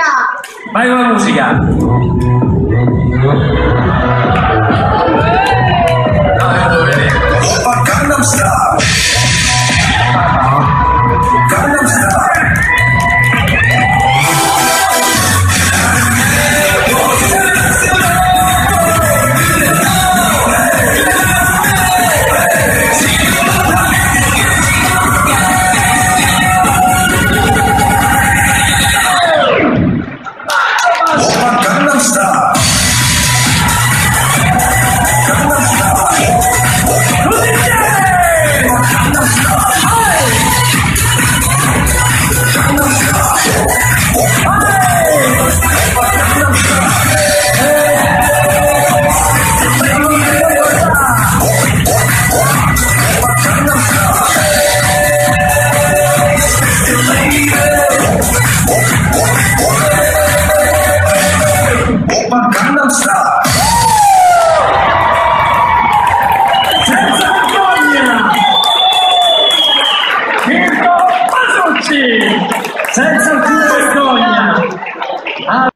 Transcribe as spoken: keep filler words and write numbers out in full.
Vai con la musica. Oppa Gangnam Style. Gangnam Style. Oppa Gangnam Style. Oppa Gangnam Style. Senza vergogna! Mirko Pasucci! Senza alcuna vergogna!